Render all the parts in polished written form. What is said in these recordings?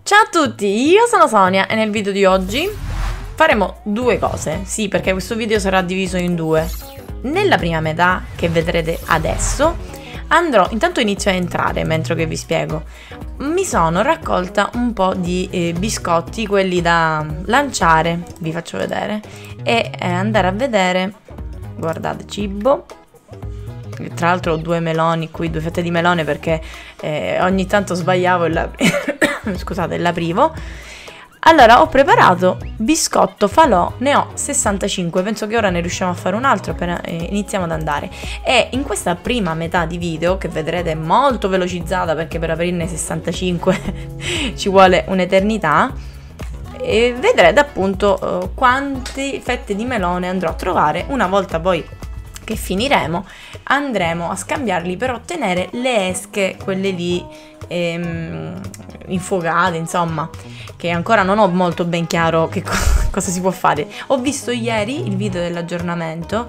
Ciao a tutti, io sono Sonia e nel video di oggi faremo due cose. Sì, perché questo video sarà diviso in due. Nella prima metà, che vedrete adesso, intanto inizio a entrare mentre che vi spiego. Mi sono raccolta un po' di biscotti, quelli da lanciare, vi faccio vedere, e andare a vedere, guardate, cibo. Tra l'altro ho due meloni qui, due fette di melone perché ogni tanto sbagliavo e scusate, l'aprivo. Allora ho preparato biscotto falò, ne ho 65, penso che ora ne riusciamo a fare un altro appena iniziamo ad andare. E in questa prima metà di video, che vedrete molto velocizzata perché per aprirne 65 ci vuole un'eternità, e vedrete appunto quante fette di melone andrò a trovare. Una volta poi che finiremo andremo a scambiarli per ottenere le esche, quelle lì infuocate, insomma, che ancora non ho molto ben chiaro che cosa si può fare. Ho visto ieri il video dell'aggiornamento,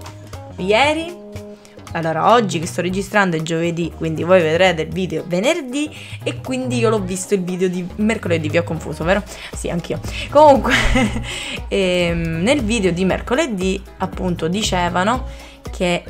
allora oggi che sto registrando è giovedì, quindi voi vedrete il video venerdì e quindi io l'ho visto il video di mercoledì. Vi ho confuso, vero? Sì, anch'io. Comunque nel video di mercoledì appunto dicevano che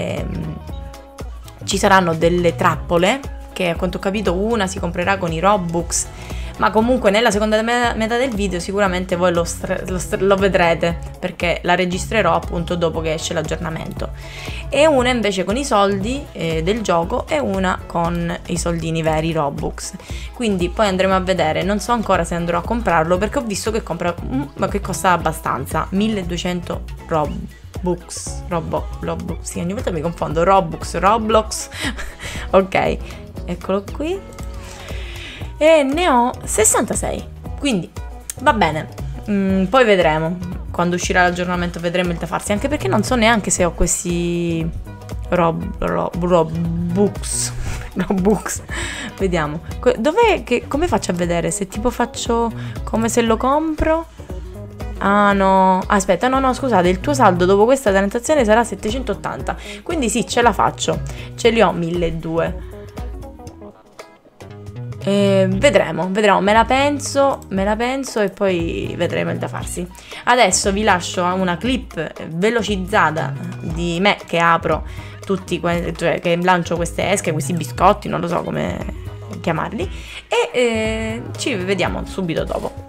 ci saranno delle trappole, che a quanto ho capito una si comprerà con i Robux, ma comunque nella seconda metà del video sicuramente voi lo vedrete, perché la registrerò appunto dopo che esce l'aggiornamento. E una invece con i soldi del gioco e una con i soldini veri Robux. Quindi poi andremo a vedere, non so ancora se andrò a comprarlo perché ho visto che ma che costa abbastanza, 1200 Robux, sì, ogni volta mi confondo, Roblox, ok, eccolo qui, e ne ho 66, quindi va bene. Poi vedremo, quando uscirà l'aggiornamento vedremo il da farsi, anche perché non so neanche se ho questi Robux, vediamo, come faccio a vedere, se tipo faccio come se lo compro. Ah no, aspetta, no, scusate, il tuo saldo dopo questa transazione sarà 780, quindi sì, ce la faccio, ce li ho 1200. Vedremo, me la penso e poi vedremo il da farsi. Adesso vi lascio a una clip velocizzata di me che apro cioè che lancio queste esche, questi biscotti, non lo so come chiamarli, e ci vediamo subito dopo.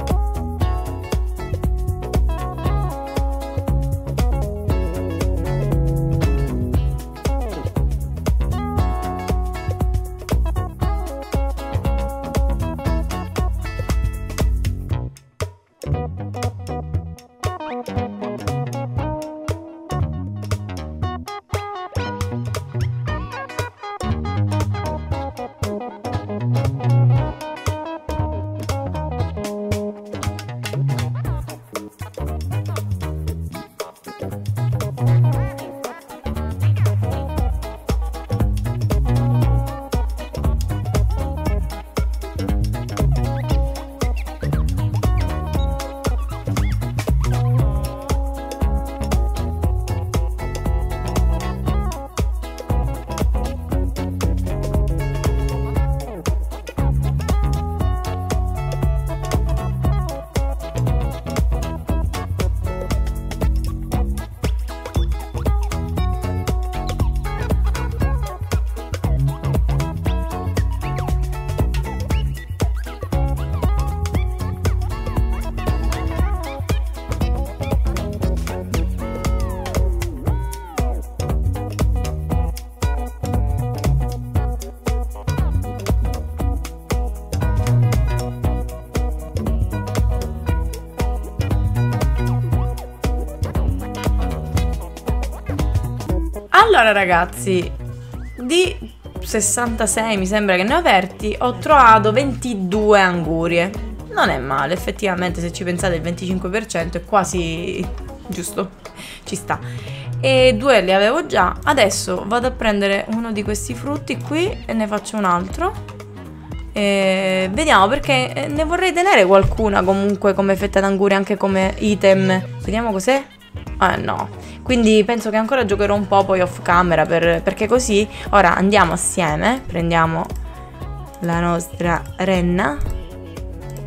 Allora ragazzi, di 66 mi sembra che ne ho aperti, ho trovato 22 angurie. Non è male, effettivamente, se ci pensate il 25% è quasi giusto, ci sta. E 2 li avevo già. Adesso vado a prendere uno di questi frutti qui e ne faccio un altro. Vediamo, perché ne vorrei tenere qualcuna comunque come fetta d'anguria, anche come item. Vediamo cos'è. Ah no, quindi penso che ancora giocherò un po' poi off camera perché così ora andiamo assieme, prendiamo la nostra renna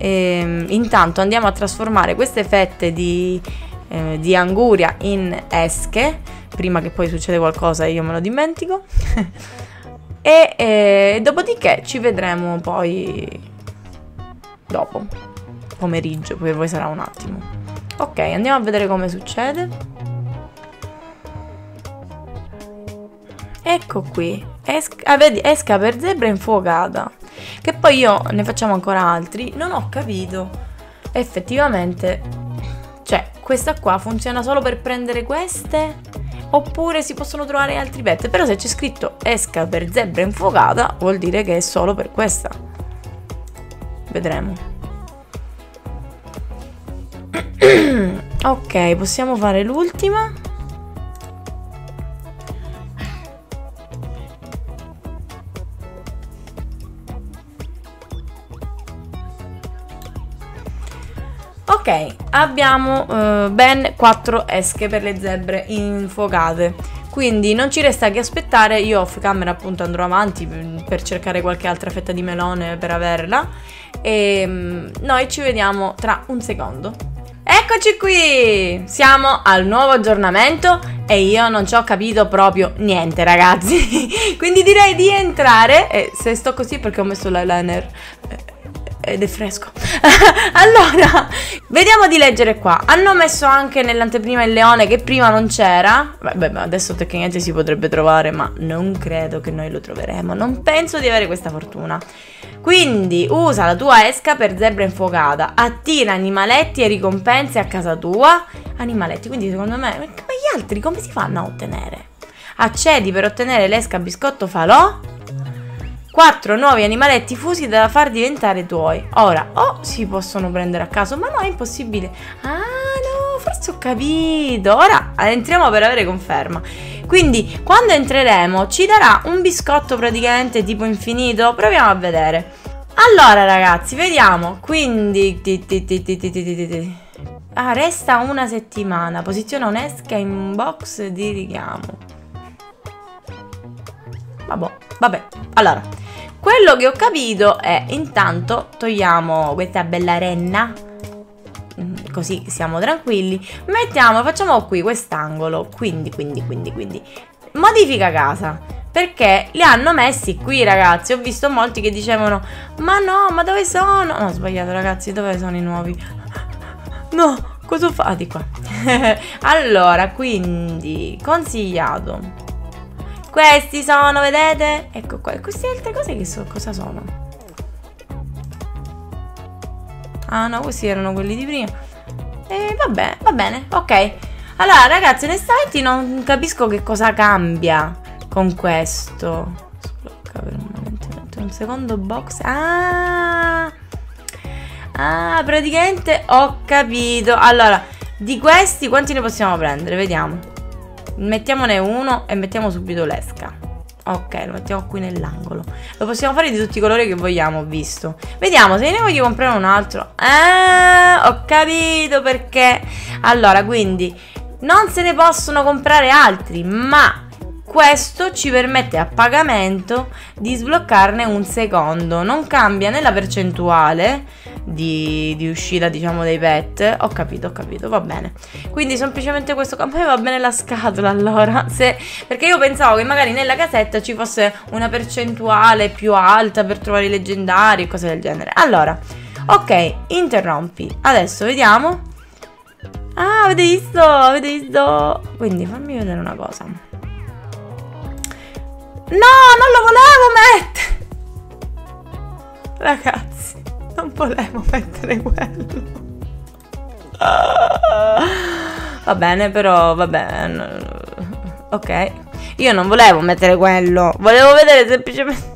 intanto andiamo a trasformare queste fette di anguria in esche, prima che poi succeda qualcosa e io me lo dimentico. E dopodiché ci vedremo poi dopo pomeriggio, poi poi sarà un attimo. Ok, andiamo a vedere come succede. Ecco qui, vedi, esca per zebra infuocata. Che poi io ne facciamo ancora altri. Non ho capito effettivamente, cioè questa qua funziona solo per prendere queste oppure si possono trovare altri pet. Però se c'è scritto esca per zebra infuocata vuol dire che è solo per questa. Vedremo. Ok, possiamo fare l'ultima. Ok, abbiamo ben 4 esche per le zebre infuocate, quindi non ci resta che aspettare. Io off camera appunto andrò avanti per cercare qualche altra fetta di melone per averla e noi ci vediamo tra un secondo. Eccoci qui, siamo al nuovo aggiornamento e io non ci ho capito proprio niente, ragazzi. Quindi direi di entrare, e se sto così perché ho messo l'eyeliner ed è fresco. Allora, vediamo di leggere qua. Hanno messo anche nell'anteprima il leone che prima non c'era. Beh, adesso tecnicamente si potrebbe trovare, ma non credo che noi lo troveremo. Non penso di avere questa fortuna. Quindi usa la tua esca per zebra infuocata. Attira animaletti e ricompense a casa tua. Animaletti, quindi secondo me, ma gli altri come si fanno a ottenere? Accedi per ottenere l'esca biscotto falò. 4 nuovi animaletti fusi da far diventare tuoi. Ora, o si possono prendere a caso, ma no, è impossibile. Ah, no, forse ho capito. Ora entriamo per avere conferma. Quindi, quando entreremo, ci darà un biscotto praticamente tipo infinito. Proviamo a vedere. Allora, ragazzi, vediamo. Quindi, resta una settimana. Posiziona un'esca in un box di richiamo. Vabbè, allora, quello che ho capito è, intanto togliamo questa bella renna, così siamo tranquilli, facciamo qui quest'angolo, quindi, modifica casa, perché li hanno messi qui, ragazzi. Ho visto molti che dicevano, ma no, ma dove sono? No, ho sbagliato, ragazzi, dove sono i nuovi? No, cosa ho fatto? Di qua. Allora, quindi, consigliato. Questi sono, vedete? Ecco qua. E queste altre cose che cosa sono? Ah no, questi erano quelli di prima. E vabbè, va bene, ok. Allora, ragazzi, onestamente non capisco che cosa cambia con questo. Sblocca permanentemente un secondo box. Ah, praticamente ho capito. Allora, di questi quanti ne possiamo prendere? Vediamo. Mettiamone uno e mettiamo subito l'esca. Ok, lo mettiamo qui nell'angolo. Lo possiamo fare di tutti i colori che vogliamo, ho visto. Vediamo se ne voglio comprare un altro. Ho capito perché. Allora, quindi non se ne possono comprare altri, ma questo ci permette a pagamento di sbloccarne un secondo. Non cambia nella percentuale di uscita, diciamo, dei pet. Ho capito, va bene. Quindi semplicemente questo. A me va bene la scatola, allora, perché io pensavo che magari nella casetta ci fosse una percentuale più alta per trovare i leggendari e cose del genere. Allora, ok, interrompi. Adesso vediamo. Ah, avete visto? Quindi fammi vedere una cosa. No, non lo volevo mettere. Ragazzi, non volevo mettere quello. Va bene, però, vabbè. Ok. Io non volevo mettere quello. Volevo vedere semplicemente.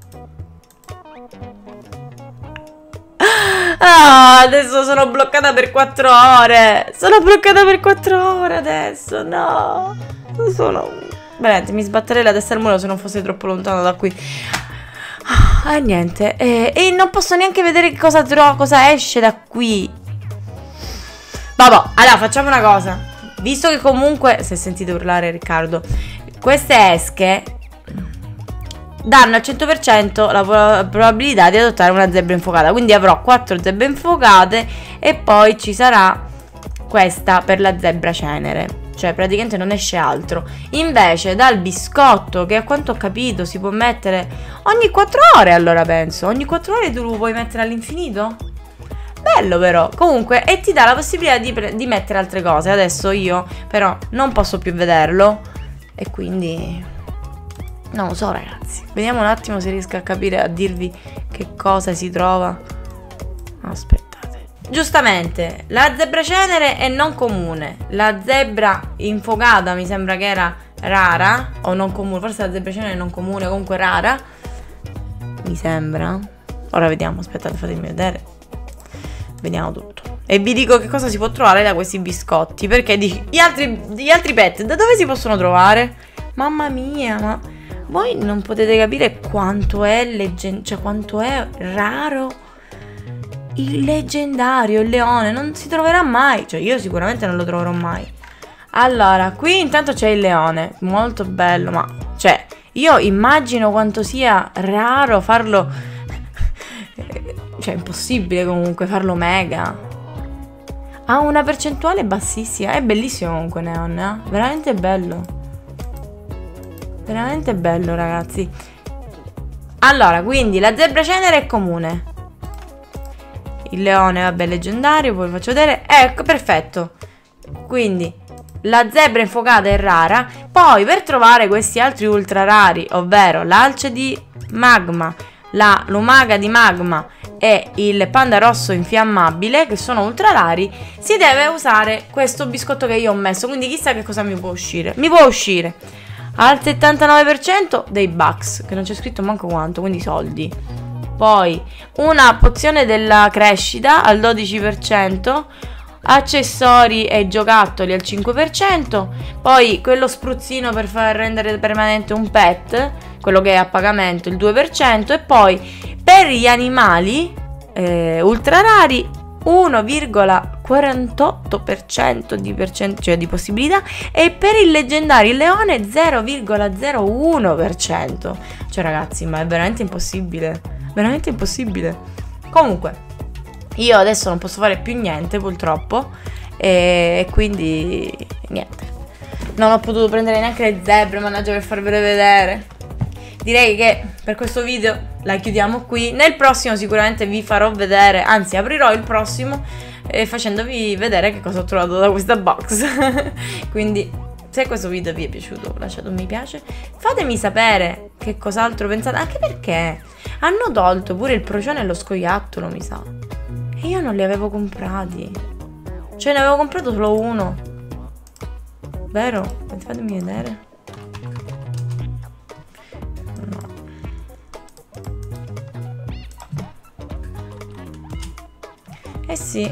Ah, adesso sono bloccata per 4 ore. Sono bloccata per 4 ore adesso. No. Veramente, mi sbatterei la testa al muro se non fosse troppo lontano da qui. Niente. E non posso neanche vedere cosa esce da qui. Vabbè, allora facciamo una cosa. Visto che comunque, se sentite urlare Riccardo, queste esche danno al 100% la probabilità di adottare una zebra infuocata. Quindi avrò 4 zebre infuocate e poi ci sarà questa per la zebra cenere. Cioè praticamente non esce altro. Invece dal biscotto, che a quanto ho capito si può mettere ogni 4 ore, allora penso. Ogni 4 ore tu lo puoi mettere all'infinito? Bello però. Comunque, e ti dà la possibilità di mettere altre cose. Adesso io però non posso più vederlo e quindi non lo so, ragazzi. Vediamo un attimo se riesco a capire, a dirvi che cosa si trova. Aspettate. Giustamente, la zebra cenere è non comune. La zebra infuocata mi sembra che era rara o non comune. Forse la zebra cenere è non comune, comunque rara. Mi sembra. Ora vediamo, aspettate, fatemi vedere. Vediamo tutto. E vi dico che cosa si può trovare da questi biscotti. Perché gli altri pet da dove si possono trovare? Mamma mia, ma voi non potete capire quanto è cioè quanto è raro il leggendario, il leone. Non si troverà mai. Cioè io sicuramente non lo troverò mai. Allora, qui intanto c'è il leone. Molto bello, ma cioè io immagino quanto sia raro farlo. Cioè impossibile comunque farlo mega. Ha una percentuale bassissima. È bellissimo comunque Neon, eh? Veramente bello. Veramente bello, ragazzi. Allora, quindi la zebra cenere è comune. Il leone, vabbè, leggendario. Poi vi faccio vedere. Ecco, perfetto. Quindi la zebra infuocata è rara. Poi per trovare questi altri ultra rari, ovvero l'alce di magma, la lumaca di magma e il panda rosso infiammabile, che sono ultra rari, si deve usare questo biscotto che io ho messo. Quindi chissà che cosa mi può uscire. Mi può uscire al 79% dei bucks, che non c'è scritto manco quanto, quindi soldi. Poi una pozione della crescita al 12%, accessori e giocattoli al 5%, poi quello spruzzino per far rendere permanente un pet, quello che è a pagamento, il 2%, e poi per gli animali ultra rari 1,48% di possibilità, e per il leggendario il leone 0,01%. Cioè ragazzi, ma è veramente impossibile. Veramente impossibile. Comunque io adesso non posso fare più niente purtroppo, e quindi niente. Non ho potuto prendere neanche le zebre, mannaggia, per farvele vedere. Direi che per questo video la chiudiamo qui. Nel prossimo sicuramente vi farò vedere, anzi aprirò il prossimo facendovi vedere che cosa ho trovato da questa box. Quindi se questo video vi è piaciuto lasciate un mi piace, fatemi sapere che cos'altro pensate, anche perché hanno tolto pure il procione e lo scoiattolo, mi sa, e io non li avevo comprati. Cioè ne avevo comprato solo uno, vero? Fatemi vedere. No. Eh sì,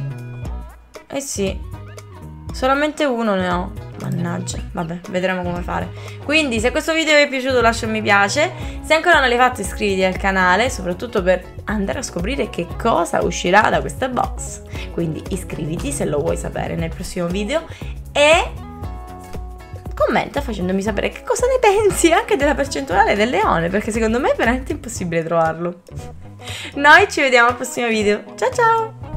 solamente uno ne ho. Mannaggia, vabbè, vedremo come fare. Quindi se questo video vi è piaciuto lascia un mi piace. Se ancora non l'hai fatto iscriviti al canale, soprattutto per andare a scoprire che cosa uscirà da questa box. Quindi iscriviti se lo vuoi sapere nel prossimo video, e commenta facendomi sapere che cosa ne pensi anche della percentuale del leone, perché secondo me è veramente impossibile trovarlo. Noi ci vediamo al prossimo video. Ciao ciao!